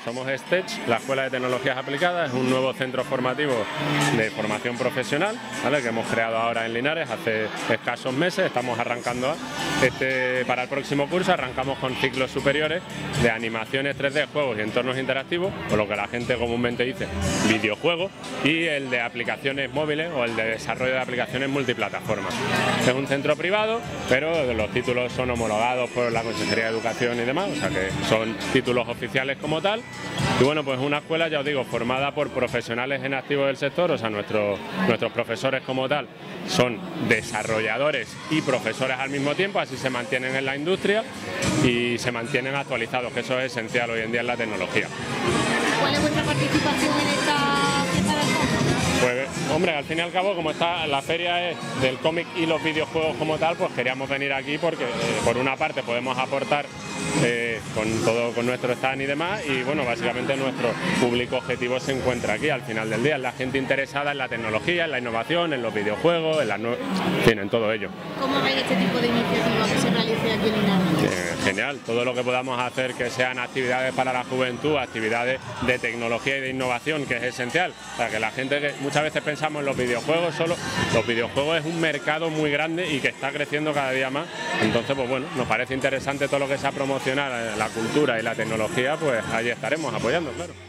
somos STECH, la Escuela de Tecnologías Aplicadas, es un nuevo centro formativo de formación profesional, ¿vale?, que hemos creado ahora en Linares hace escasos meses. Estamos arrancando para el próximo curso, arrancamos con ciclos superiores de animaciones 3D, juegos y entornos interactivos, o lo que la gente comúnmente dice videojuegos, y el de aplicaciones móviles o el de desarrollo de aplicaciones multiplataformas. Es un centro privado, pero los títulos son homologados por la Consejería de Educación y demás, o sea que son títulos oficiales como tal. Y bueno, pues una escuela, ya os digo, formada por profesionales en activo del sector, o sea, nuestros profesores como tal son desarrolladores y profesores al mismo tiempo, así se mantienen en la industria y se mantienen actualizados, que eso es esencial hoy en día en la tecnología. ¿Cuál es vuestra participación en esta fiesta del cómic? Pues hombre, al fin y al cabo, como está la feria es del cómic y los videojuegos como tal, pues queríamos venir aquí porque por una parte podemos aportar con nuestro stand y demás, y bueno, básicamente nuestro público objetivo se encuentra aquí al final del día, es la gente interesada en la tecnología, en la innovación, en los videojuegos, en todo ello. ¿Cómo veis este tipo de iniciativa que se realice aquí en Linares? Genial, todo lo que podamos hacer que sean actividades para la juventud, actividades de tecnología y de innovación, que es esencial, para que la gente, que muchas veces pensamos en los videojuegos solo, los videojuegos es un mercado muy grande y que está creciendo cada día más, entonces pues bueno, nos parece interesante todo lo que sea promocionar la cultura y la tecnología, pues ahí estaremos apoyando, claro.